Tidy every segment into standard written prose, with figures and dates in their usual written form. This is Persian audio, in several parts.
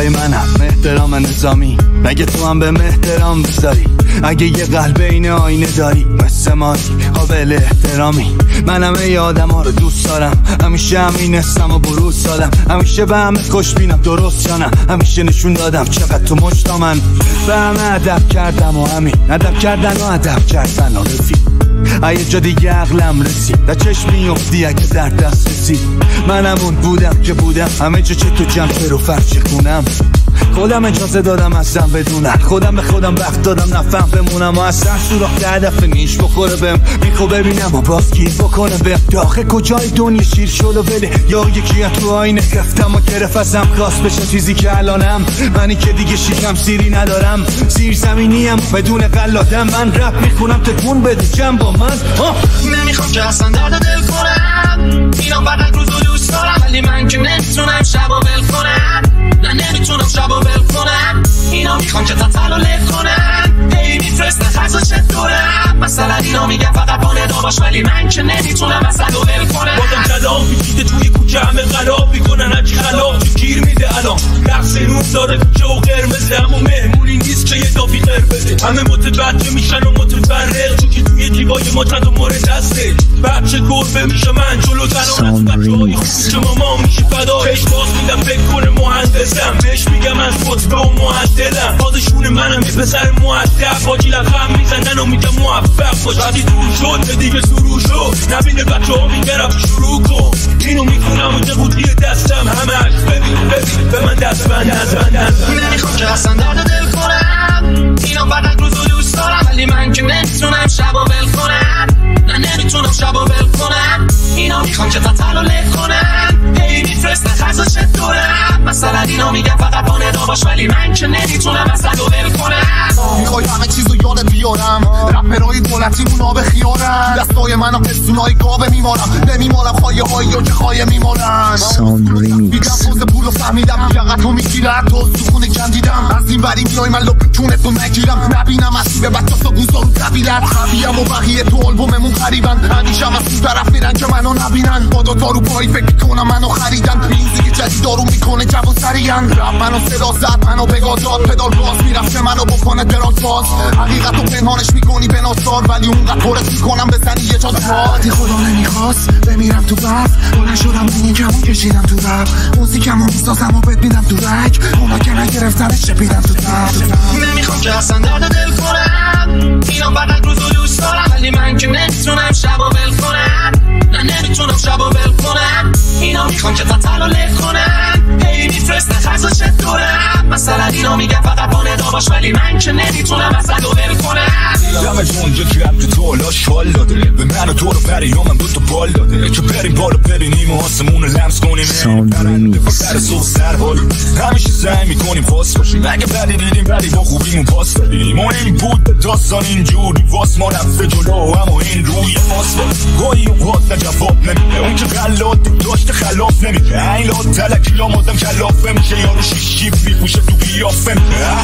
جای منم احترام نظامی، مگه تو هم به احترام بذاری؟ اگه یه قلب این آینه داری مثل مایی قابل احترامی. منم ای آدم ها رو دوست دارم، همیشه همینستم و بروز سالم، همیشه به همه خوش بینم درست جانم، همیشه نشون دادم چقدر تو مشتا من به همه ادب کردم و همین ادب کردن و ادب کردن و رفیق. یه جا دیگه عقلم رسید در چشم میفتی اگه در دست رسید. منم اون بودم که بودم همه جا چه تو جمپر و فرچه خونم. خودم اجازه دادم اصلا بدونم، خودم به خودم وقت دادم نفهم بمونم و اصلا سوراخ که هدف نیش بخوره بهم میخو ببینم و باز گیر بکنه بهم. داخل کجای دنیا شیر شد و بله یا یکی تو آینه گفتم و گرفت ازم خواست بشه چیزی که الانم. منی که دیگه شیکم سیری ندارم، زیر زمینیم بدون قلادم. من رپ میخونم تکون بده جمع با من. نمیخوام که اصلا درد دل کنم، اینا بعد روزو دوست دارم، ولی من که نمیتونم شبا ول کنم. نه نمیتونم شبا ول کنم، اینا میخوام که تا تلو له کنم. هی میفرسته خزا چطورم، مثلا اینا میگن فقط بانه داباش، ولی من که نمیتونم اصلا ول کنم. بازم کلام میگیده توی کوچه همه خراب میکنن، هرچی خلاف تو گیر میده الان. رقص نور داره کوچه و قرمزه، اما مهمونی نیست که یه دافی قر بده. همه متوجه میشن و متفرق، چون که توی دیوای ما چند و مورد دسته. بچه گربه میشه من جلو ترانت، بچه های خوب که ماما میشه فدا. چشم باز میدم فکر کنه مهندسم، بهش میگم از خطبه و معدلم. بازشون منم یه پسر معدب، باجی لقم میزنن و میگم موفق باش. وقتی دور شد دیگه سرو شد، نبینه بچه ها میگه رفت شروع کن. اینو میکنم و جبوتی دستم همش، ببین به من دست بندن. نمیخوام که اصلا درد دل کنم، اینا بعد روزو دوست دارم، ولی من که نمیتونم شبا ول کنم. نه نمیتونم شبا ول کنم، اینا میخوام که تا تلو له کنم. هی میفرسته خزا چطورم، مثلا اینا میگن فقط بانه داباش، ولی من که نمیتونم اصلا ول کنم. میخوای همه چیزو یادت بیارم، رپرهای دولتیمون آب خیارن، دستای منو پستونای گاوه میمارم، نمیمارم خواهی هایی یا که خواهی میمارن. بیدم فوز پول رو فهمیدم، چقدر تو میگیره تو سخونه کندیدم. از این بری میای من لپ کونتو نگیرم، نبینم از به بچه سا گوزا رو طبیلت خبیم و بقیه تو آلبوممون قریبن. همیشه هم از اون طرف میرن که منو نبینن، با دوتا رو پایی فکر کنم منو خریدن. میوزیک جدید دارو میکنه جوان سریعن، رپ منو صدا زد منو بگازاد، پدال باز میرفته منو بکنه دراز باز. حقیقت رو پنهانش میکنی به ناصار، ولی اونقدر پرت میکنم بزنی یه جا وقتی خدا نمیخواست بمیرم تو برف، بلند شدم این کمون کشیدم تو رپ. موزیکمو میسازم و بد میدم تو رک، اونا که نگرفتنش شپیدم تو تب. نمیخوام که اصلا درد دل کنم، اینا بعد روزو دوست دارم، ولی من که نمیتونم شبا ول کنم. نه نمیتونم شبا ول کنم، اینا میخوام که تا تلو له کنم. هی میفرسته خزا چطورم، مثلا اینا میگن فقط بانه داباش، ولی من که نمیتونم اصلا ول کنم. دمه اونجا که رب تو تولاش حال داده، به من و تو رو پریامم دوتا بال داده، که بریم بالا ببینیم و آسمون لمس کنیم. برنده سر صبح سر بالا همیشه سعی میکنیم پاس باشیم، اگه بدی دیدیم ولی با خوبیمون پاس دادیم. و این بود داستان اینجوری واس ما رفته جلو، اما این روی پاس گاهی اوقات نه جواب نمیده، اون که غلاتی داشته خلاف نمیده. این لات تلکی لا مادم کلافه میشه، یارو شیشی میپوشه تو قیافه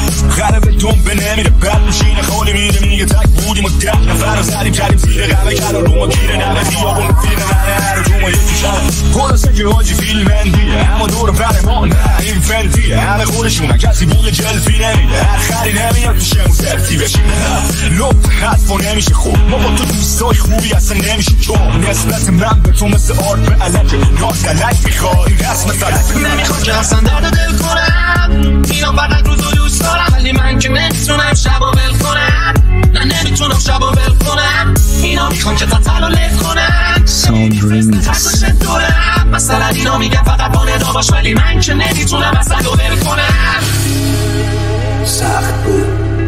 خربه دنبه نمیره، بد میشینه خالی میره میگه تک بودیم و 10 نفر رو زدیم کردیم زیر قهوه کرا رو ما گیره نمه خیابون فیره نره رو ما یکی شد خلاصه که حاجی فیلم اندیه، اما دور بر ما نه این فنتیه. همه خودشونه کسی بوی جلفی نمیده، هر خری نمیاد میشه اون زفتی بشیم. لب حرف و نمیشه خوب، ما با تو دوستای خوبی اصلا نمیشه چون نسبت من به تو مثل آرد به علک ناردلک میخواد این رسم فلک. نمیخوام که اصلا درد دل کنم، اینا بعد روزو دوست دارم، ولی من که نمیتونم شبا ول کنم. نه نمیتونم شبا ول کنم، اینا میخوام که تا تلو له کنم. خزا چطورم، مثلا اینا میگن فقط بانه داباش، ولی من که نمیتونم اصلا ول کنم. سخت بود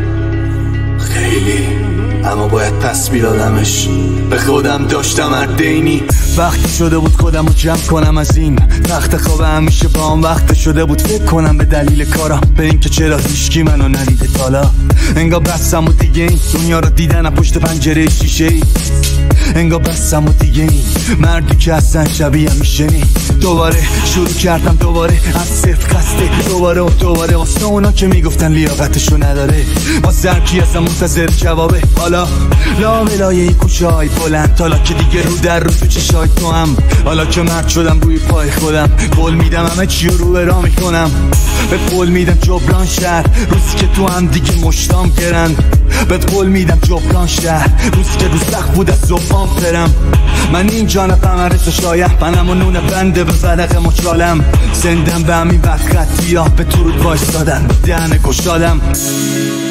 خیلی، اما باید پس میدادمش. به خودم داشتم اردینی، وقتی شده بود خودم رو جمع کنم از این تخت خواب. همیشه با هم وقت شده بود فکر کنم به دلیل کارم، به این که چرا هیچکی منو ندیده تالا. انگار بستم و دیگه این دنیا رو دیدن پشت پنجره شیشه ای. انگار بستم و دیگه این مردی که اصلا شبیه میشنی. دوباره شروع کردم دوباره از صفر قصده دوباره و دوباره واسه اونا که میگفتن لیاقتشو نداره. با زرکی هستم منتظر جوابه. حالا لا ولای این کوچه های بلند، حالا که دیگه رو در رو تو چشای تو هم، حالا که مرد شدم روی پای خودم، قول میدم همه چی رو به راه میکنم. به قول میدم جبران شهر روزی که تو هم دیگه مشتام گرن. به قول میدم جبران شهر روزی که رو سخت بود از صبحام برم. من این جان قمرس شایم، منم و نون بنده به ورق مچالم. زندم به همین وقت خطی ها به تو رود وایستادن دهن گشادم.